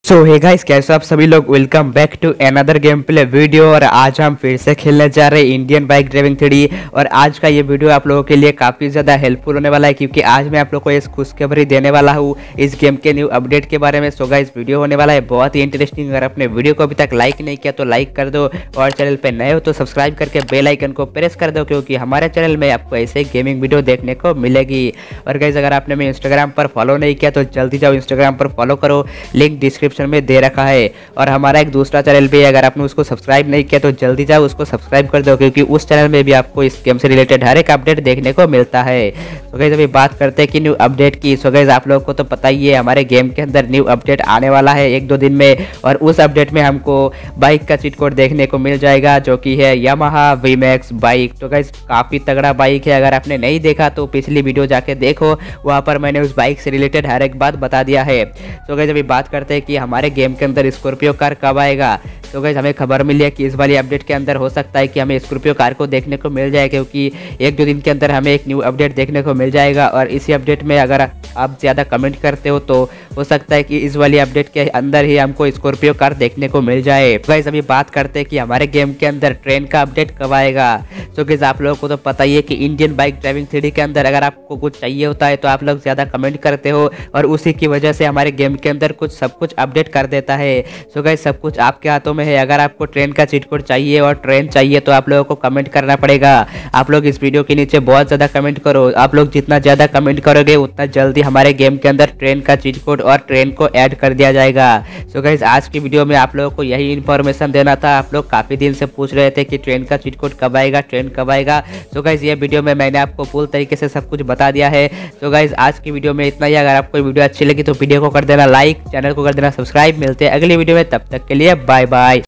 सो hey guys, कैसे आप सभी लोग। Welcome back to another game play video. और आज हम फिर से खेलने जा रहे हैं इंडियन बाइक ड्राइविंग 3D। और आज का ये वीडियो आप लोगों के लिए काफ़ी ज़्यादा हेल्पफुल होने वाला है, क्योंकि आज मैं आप लोगों को इस खुशखबरी देने वाला हूँ इस गेम के न्यू अपडेट के बारे में। सो गाइस, वीडियो होने वाला है बहुत ही इंटरेस्टिंग। अगर अपने वीडियो को अभी तक लाइक नहीं किया तो लाइक कर दो, और चैनल पर नए हो तो सब्सक्राइब करके बेल आइकन को प्रेस कर दो, क्योंकि हमारे चैनल में आपको ऐसे गेमिंग वीडियो देखने को मिलेगी। और गाइस, अगर आपने मेरे इंस्टाग्राम पर फॉलो नहीं किया तो जल्दी जाओ इंस्टाग्राम पर फॉलो करो, लिंक डिस्क्रिप्शन में दे रखा है। और हमारा एक दूसरा चैनल भी है, अगर आपने उसको सब्सक्राइब नहीं किया तो जल्दी जाओ उसको सब्सक्राइब कर दो, क्योंकि उस चैनल में भी आपको इस गेम से रिलेटेड हर एक अपडेट देखने को मिलता है। तो गाइस, अभी बात करते हैं कि न्यू अपडेट की। सो गाइस, आप लोगों को तो पता ही है हमारे गेम के अंदर न्यू अपडेट आने वाला है 1-2 दिन में। और उस अपडेट में हमको बाइक का चीट कोड देखने को मिल जाएगा, जो कि है यामाहा वीमैक्स बाइक। तो गाइस, काफ़ी तगड़ा बाइक है। अगर आपने नहीं देखा तो पिछली वीडियो जाके देखो, वहाँ पर मैंने उस बाइक से रिलेटेड हर एक बात बता दिया है। तो गाइस, अभी बात करते हैं कि हमारे गेम के अंदर स्कॉर्पियो कार कब आएगा। तो गाइस, हमें खबर मिली है कि इस वाली अपडेट के अंदर हो सकता है कि हमें स्कॉर्पियो कार को देखने को मिल जाए, क्योंकि 1-2 दिन के अंदर हमें एक न्यू अपडेट देखने को मिल जाएगा। और इसी अपडेट में अगर आप ज़्यादा कमेंट करते हो तो हो सकता है कि इस वाली अपडेट के अंदर ही हमको स्कॉर्पियो कार देखने को मिल जाए। गाइस, अभी बात करते हैं कि हमारे गेम के अंदर ट्रेन का अपडेट कब आएगा। तो गाइस, आप लोगों को तो पता ही है कि इंडियन बाइक ड्राइविंग 3D के अंदर अगर आपको कुछ चाहिए होता है तो आप लोग ज़्यादा कमेंट करते हो, और उसी की वजह से हमारे गेम के अंदर सब कुछ अपडेट कर देता है। सो गाइस, सब कुछ आपके हाथों में है। अगर आपको ट्रेन का चीट कोड चाहिए और ट्रेन चाहिए तो आप लोगों को कमेंट करना पड़ेगा। आप लोग इस वीडियो के नीचे बहुत ज़्यादा कमेंट करो। आप लोग जितना ज़्यादा कमेंट करोगे उतना जल्दी हमारे गेम के अंदर ट्रेन का चीट कोड और ट्रेन को ऐड कर दिया जाएगा। सो गाइस, आज की वीडियो में आप लोगों को यही इन्फॉर्मेशन देना था। आप लोग काफ़ी दिन से पूछ रहे थे कि ट्रेन का चीट कोड कब आएगा, ट्रेन कब आएगा। सो गाइस, ये वीडियो में मैंने आपको पूर्ण तरीके से सब कुछ बता दिया है। सो गाइस, आज की वीडियो में इतना ही। अगर आपको वीडियो अच्छी लगी तो वीडियो को कर देना लाइक, चैनल को कर देना सब्सक्राइब। मिलते हैं अगली वीडियो में, तब तक के लिए बाय बाय।